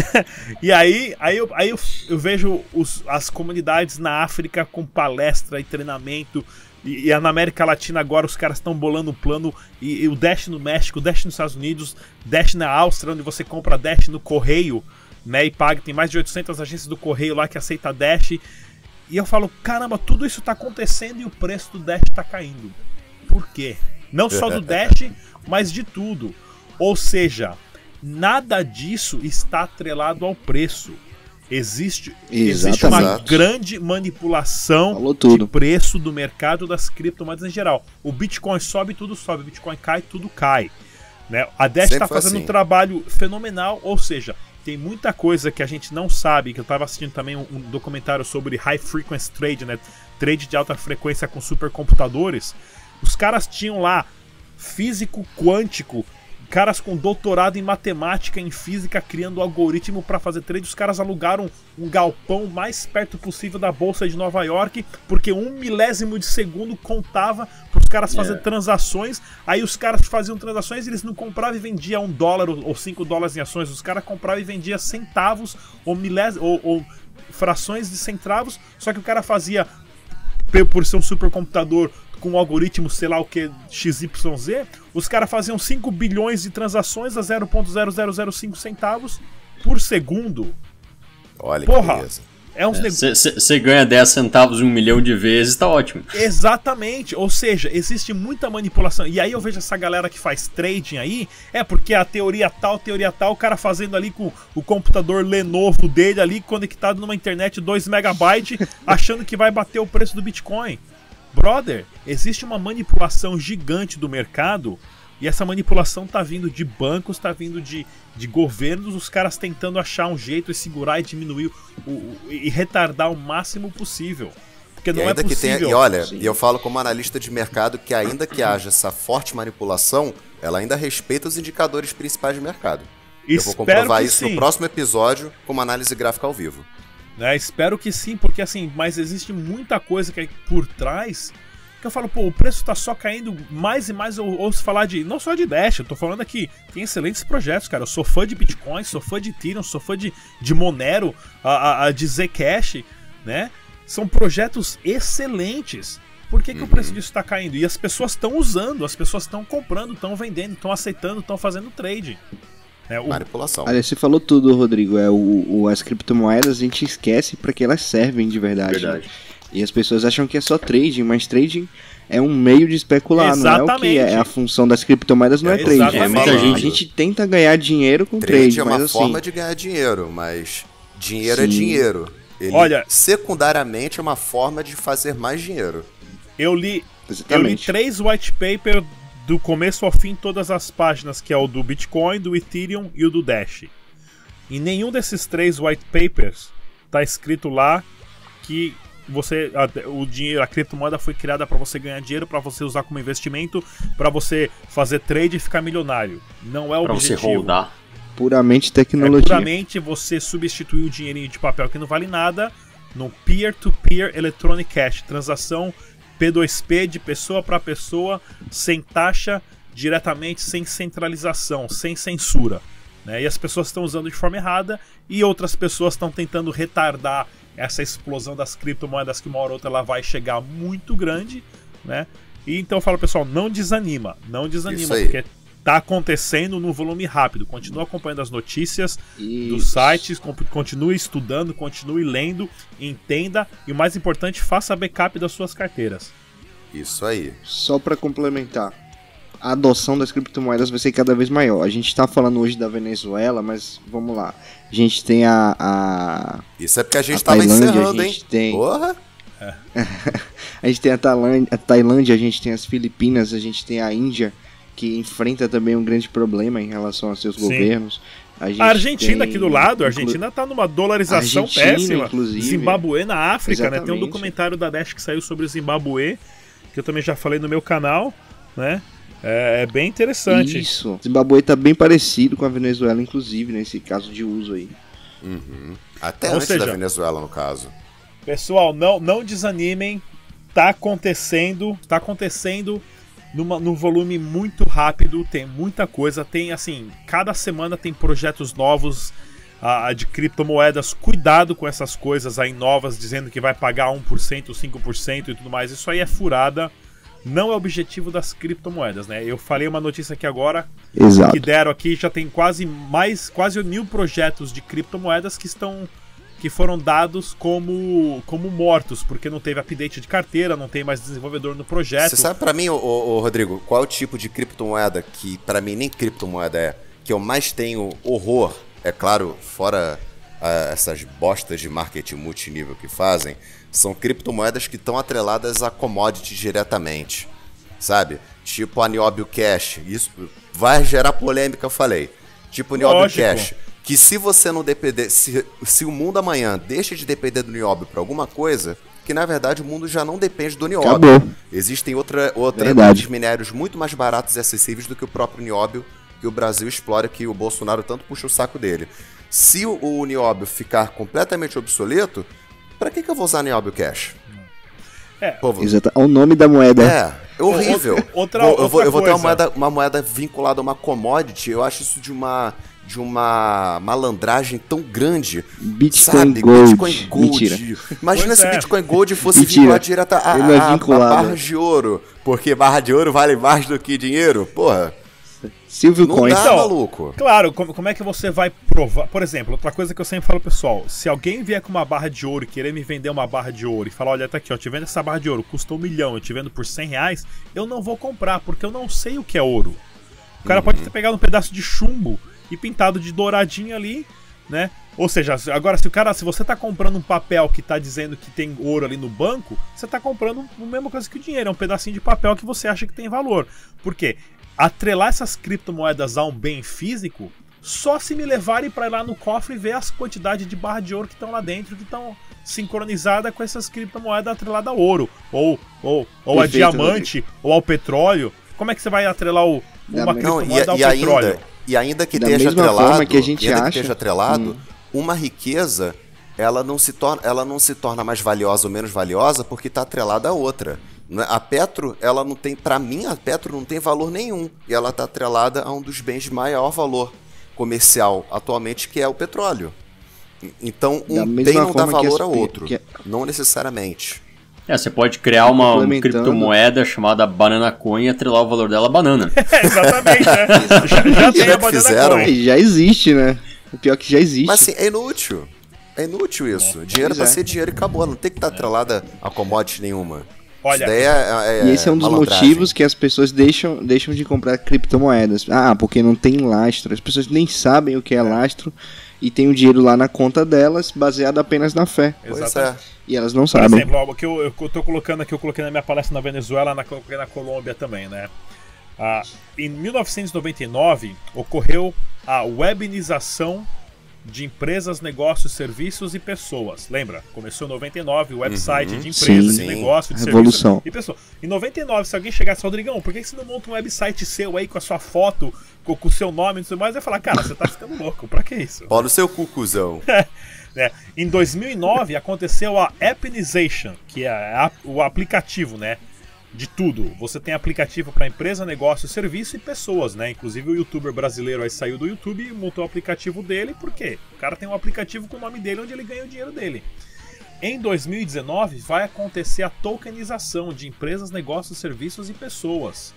E aí eu vejo as comunidades na África com palestra e treinamento. E na América Latina agora os caras estão bolando um plano. E o Dash no México, o Dash nos Estados Unidos, Dash na Áustria, onde você compra Dash no correio, né? E paga. Tem mais de 800 agências do correio lá que aceita Dash. E eu falo, caramba, tudo isso tá acontecendo e o preço do Dash tá caindo. Por quê? Não só do Dash, mas de tudo. Ou seja, nada disso está atrelado ao preço. Existe uma
Exato.
grande manipulação
Falou tudo.
de preço do mercado das criptomoedas em geral. O Bitcoin sobe, tudo sobe. O Bitcoin cai, tudo cai. Né? A Dash
Sempre
está
foi
fazendo
assim.
um trabalho fenomenal, ou seja, tem muita coisa que a gente não sabe, que eu estava assistindo também um documentário sobre High Frequency Trade, né? Trade de alta frequência com supercomputadores. Os caras tinham lá físico quântico, caras com doutorado em matemática, em física, criando algoritmo para fazer trade. Os caras alugaram um galpão mais perto possível da bolsa de Nova York, porque 1 milésimo de segundo contava para os caras fazerem transações. Aí os caras faziam transações e eles não compravam e vendiam $1 ou $5 em ações. Os caras compravam e vendiam centavos ou frações de centavos. Só que o cara fazia, por ser um supercomputador com um algoritmo, sei lá o que, XYZ, os caras faziam 5 bilhões de transações a 0,0005 centavos por segundo.
Olha
Porra,
que beleza.
é uns negócios.
Você ganha 10 centavos 1 milhão de vezes, tá ótimo.
Exatamente, ou seja, existe muita manipulação. E aí eu vejo essa galera que faz trading aí, porque a teoria tal, o cara fazendo ali com o computador Lenovo dele ali, conectado numa internet 2 megabytes, achando que vai bater o preço do Bitcoin. Brother, existe uma manipulação gigante do mercado, e essa manipulação tá vindo de bancos, tá vindo de governos, os caras tentando achar um jeito e segurar e diminuir e retardar o máximo possível. Porque não é
ainda que
possível.
tenha, e olha, e eu falo como analista de mercado que ainda que haja essa forte manipulação, ela ainda respeita os indicadores principais de mercado. Eu vou
Espero
comprovar
que
isso
sim.
no próximo episódio com uma análise gráfica ao vivo.
Né? Espero que sim, porque assim, mas existe muita coisa que é por trás que eu falo, pô, o preço tá só caindo mais e mais. Eu ouço falar de, não só de Dash, eu tô falando aqui, tem excelentes projetos, cara. Eu sou fã de Bitcoin, sou fã de Ethereum, sou fã de Monero, de Zcash, né? São projetos excelentes. Por que o preço disso tá caindo? E as pessoas estão usando, as pessoas estão comprando, estão vendendo, estão aceitando, estão fazendo trade.
Manipulação.
Olha, você falou tudo, Rodrigo. As criptomoedas a gente esquece para que elas servem de verdade. Né? E as pessoas acham que é só trading, mas trading é um meio de especular,
exatamente.
Não é o que é a função das criptomoedas, não é trading. A gente tenta ganhar dinheiro com trade,
é uma
mas assim,
forma de ganhar dinheiro, mas dinheiro é
sim.
dinheiro. Ele,
olha,
secundariamente é uma forma de fazer mais dinheiro.
Eu li 3 white papers do começo ao fim, todas as páginas, que é o do Bitcoin, do Ethereum e o do Dash. Em nenhum desses 3 white papers tá escrito lá que o dinheiro, a criptomoeda foi criada para você ganhar dinheiro, para você usar como investimento, para você fazer trade e ficar milionário. Não é o objetivo.
Pra você holdar.
Puramente tecnologia.
Puramente você substituir o dinheirinho de papel que não vale nada no peer-to-peer electronic cash, transação P2P, de pessoa para pessoa, sem taxa, diretamente, sem centralização, sem censura. Né? E as pessoas estão usando de forma errada e outras pessoas estão tentando retardar essa explosão das criptomoedas, que uma hora ou outra ela vai chegar muito grande. Né? E então eu falo, pessoal, não desanima, porque tá acontecendo num volume rápido. Continue acompanhando as notícias dos sites, continue estudando, continue lendo, entenda e o mais importante, faça backup das suas carteiras.
Isso aí.
Só para complementar, a adoção das criptomoedas vai ser cada vez maior. A gente tá falando hoje da Venezuela, mas vamos lá. A gente tem
Isso é porque a gente tava encerrando, hein? Porra!
A gente tem a Tailândia, a gente tem as Filipinas, a gente tem a Índia, que enfrenta também um grande problema em relação aos seus governos.
A Argentina aqui do lado, a Argentina tá numa dolarização péssima.
Inclusive.
Zimbabue na África,
Exatamente.
Né? Tem um documentário da Dash que saiu sobre o Zimbabue, que eu também já falei no meu canal, né? É bem interessante.
Isso. Zimbabue tá bem parecido com a Venezuela, inclusive, nesse caso de uso aí.
Até antes da Venezuela, no caso.
Pessoal, não desanimem. Tá acontecendo num volume muito rápido, tem muita coisa, tem assim, cada semana tem projetos novos de criptomoedas. Cuidado com essas coisas aí novas, dizendo que vai pagar 1%, 5% e tudo mais, isso aí é furada, não é o objetivo das criptomoedas, né? Eu falei uma notícia aqui agora,
Exato.
Que deram aqui, já tem quase 1.000 projetos de criptomoedas que foram dados como mortos, porque não teve update de carteira, não tem mais desenvolvedor no projeto.
Você sabe pra mim, Rodrigo, qual é o tipo de criptomoeda que pra mim nem criptomoeda que eu mais tenho horror, é claro, fora essas bostas de marketing multinível que fazem, são criptomoedas que estão atreladas a commodities diretamente, sabe? Tipo a Nióbio Cash, isso vai gerar polêmica, eu falei. Tipo o Nióbio Cash. Que se você não depender, se o mundo amanhã deixa de depender do nióbio para alguma coisa, que na verdade o mundo já não depende do nióbio.
Acabou.
Existem outros minérios muito mais baratos e acessíveis do que o próprio nióbio que o Brasil explora, que o Bolsonaro tanto puxa o saco dele. Se o nióbio ficar completamente obsoleto, para que eu vou usar Nióbio Cash?
Exato. É o nome da moeda.
É horrível. Eu vou ter uma moeda vinculada a uma commodity, eu acho isso de uma malandragem tão grande.
Bitcoin Gold.
Bitcoin Gold.
Mentira.
Imagina se Bitcoin Gold fosse vinculado direto a barra de ouro. Porque barra de ouro vale mais do que dinheiro. Porra.
Silvio Coin.
Não dá, maluco.
Claro, como é que você vai provar? Por exemplo, outra coisa que eu sempre falo, pessoal, se alguém vier com uma barra de ouro e querer me vender uma barra de ouro e falar, olha, tá aqui, ó, te vendo essa barra de ouro, custa $1 milhão, eu te vendo por R$100, eu não vou comprar, porque eu não sei o que é ouro. O cara pode ter pegado um pedaço de chumbo e pintado de douradinho ali, né? Ou seja, agora se você tá comprando um papel que tá dizendo que tem ouro ali no banco, você tá comprando a mesma coisa que o dinheiro, é um pedacinho de papel que você acha que tem valor. Por quê? Atrelar essas criptomoedas a um bem físico, só se me levarem para ir lá no cofre e ver as quantidades de barra de ouro que estão lá dentro, que estão sincronizadas com essas criptomoedas atreladas a ouro, ou a diamante, ou ao petróleo. Como é que você vai atrelar uma criptomoeda ao petróleo?
E ainda que
da
esteja
mesma
atrelado,
forma que a gente acha,
uma riqueza ela não se torna mais valiosa ou menos valiosa porque está atrelada a outra. A Petro, ela não tem, para mim, a Petro não tem valor nenhum. E ela está atrelada a um dos bens de maior valor comercial atualmente, que é o petróleo. Então, um bem não dá valor ao outro. Não necessariamente.
Você pode criar uma criptomoeda chamada Banana Coin e atrelar o valor dela a banana.
Exatamente, né? Já tem a Banana Coin.
Já existe, né? O pior é que já existe.
Mas assim, é inútil. É inútil isso. Dinheiro é pra ser dinheiro e acabou. Não tem que estar atrelada a commodity nenhuma.
Olha,
e esse é um dos motivos que as pessoas deixam de comprar criptomoedas. Porque não tem lastro. As pessoas nem sabem o que é lastro e tem o dinheiro lá na conta delas, baseado apenas na fé.
Exatamente.
E elas não sabem.
Por exemplo, o que eu tô colocando aqui, eu coloquei na minha palestra na Venezuela, coloquei na Colômbia também, né? Em 1999 ocorreu a webinização de empresas, negócios, serviços e pessoas. Lembra? Começou em 99, o website de empresas, de negócios, de
Revolução.
serviços e pessoas. Em 99, se alguém chegasse, Rodrigão, por que você não monta um website seu aí com a sua foto, com o seu nome e tudo mais? Eu ia falar, cara, você tá ficando louco, pra que isso?
Olha o seu cucuzão.
Em 2009 aconteceu a Appinization, que é o aplicativo, né? De tudo. Você tem aplicativo para empresa, negócio, serviço e pessoas, né? Inclusive o youtuber brasileiro aí saiu do YouTube e montou o aplicativo dele, por quê? O cara tem um aplicativo com o nome dele onde ele ganha o dinheiro dele. Em 2019 vai acontecer a tokenização de empresas, negócios, serviços e pessoas.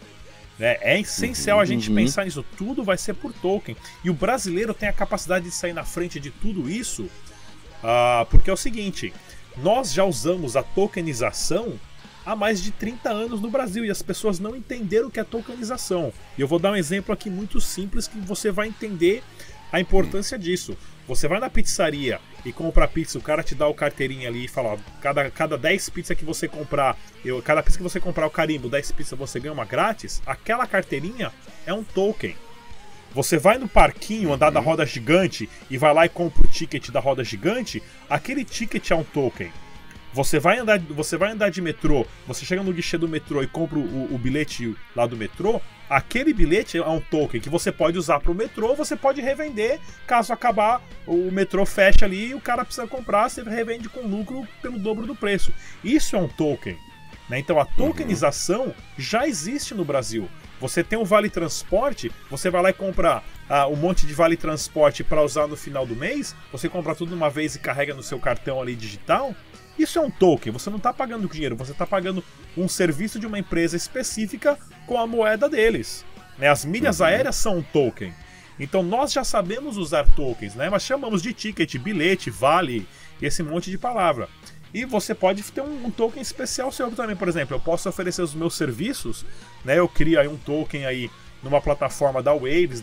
É essencial a gente pensar nisso. Tudo vai ser por token. E o brasileiro tem a capacidade de sair na frente de tudo isso, porque é o seguinte, nós já usamos a tokenização há mais de 30 anos no Brasil e as pessoas não entenderam o que é tokenização. E eu vou dar um exemplo aqui muito simples que você vai entender a importância disso. Você vai na pizzaria e compra pizza, o cara te dá o carteirinho ali e fala, cada 10 pizzas que você comprar, cada pizza que você comprar o carimbo, 10 pizzas você ganha uma grátis, aquela carteirinha é um token. Você vai no parquinho andar da roda gigante e vai lá e compra o ticket da roda gigante, aquele ticket é um token. Você vai andar de metrô, você chega no guichê do metrô e compra o bilhete lá do metrô, aquele bilhete é um token que você pode usar para o metrô, você pode revender, caso acabar, o metrô fecha ali e o cara precisa comprar, você revende com lucro pelo dobro do preço. Isso é um token, né? Então a tokenização já existe no Brasil. Você tem um vale transporte, você vai lá e compra um monte de vale transporte para usar no final do mês, você compra tudo de uma vez e carrega no seu cartão ali digital. Isso é um token, você não está pagando dinheiro, você está pagando um serviço de uma empresa específica com a moeda deles. Né? As milhas aéreas são um token. Então nós já sabemos usar tokens, né? Mas chamamos de ticket, bilhete, vale, esse monte de palavra. E você pode ter um token especial seu também, por exemplo, eu posso oferecer os meus serviços, né? Eu crio aí um token aí numa plataforma da Waves,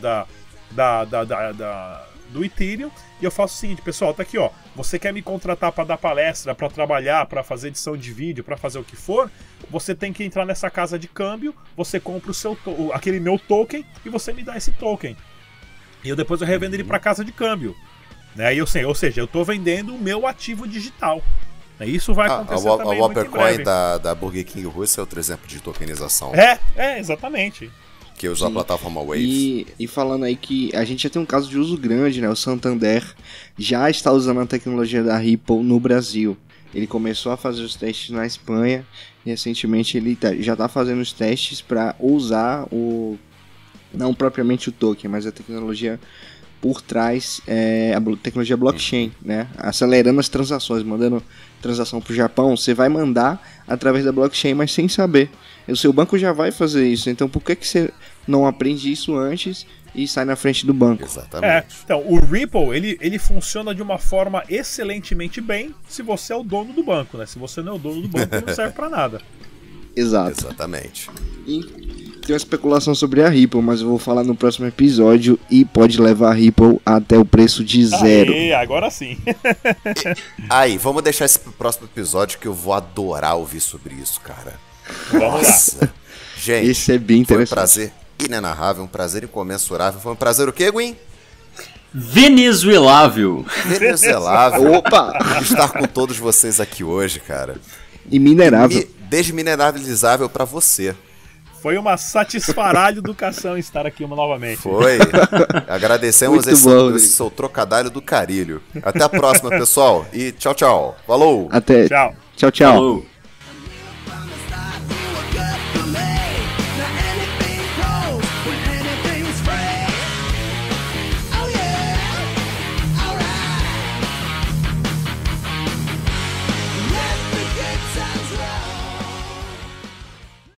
do Ethereum, e eu faço o seguinte, pessoal, tá aqui, ó, você quer me contratar para dar palestra, para trabalhar, para fazer edição de vídeo, para fazer o que for, você tem que entrar nessa casa de câmbio, você compra aquele meu token e você me dá esse token. E depois eu revendo ele para casa de câmbio, né? Ou seja, eu tô vendendo o meu ativo digital. Isso vai acontecer também
o Whoppercoin da Burger King Rússia é outro exemplo de tokenização.
Exatamente.
Que usa a plataforma Waves.
E falando aí que a gente já tem um caso de uso grande, né? O Santander já está usando a tecnologia da Ripple no Brasil. Ele começou a fazer os testes na Espanha e recentemente ele já está fazendo os testes para usar não propriamente o token, mas a tecnologia por trás, a tecnologia blockchain, né? Acelerando as transações, mandando transação para o Japão, você vai mandar através da blockchain, mas sem saber. O seu banco já vai fazer isso, então por que você não aprende isso antes e sai na frente do banco?
Exatamente.
Então, o Ripple, ele funciona de uma forma excelentemente bem se você é o dono do banco, né? Se você não é o dono do banco, não serve para nada.
Exato.
Exatamente.
E tem uma especulação sobre a Ripple, mas eu vou falar no próximo episódio e pode levar a Ripple até o preço de zero.
Agora sim.
Aí, vamos deixar esse pro próximo episódio que eu vou adorar ouvir sobre isso, cara. Nossa. Gente,
esse é bem interessante.
Foi um prazer inenarrável, um prazer incomensurável. Foi um prazer o quê, Gwen?
Venezuelável.
Opa! Estar com todos vocês aqui hoje, cara.
E minerável.
Desminerabilizável pra você.
Foi uma satisfaralho educação estar aqui novamente.
Foi. Agradecemos esse seu trocadilho do carilho. Até a próxima, pessoal. E tchau, tchau. Falou.
Até.
Tchau.
Tchau, tchau.
Falou.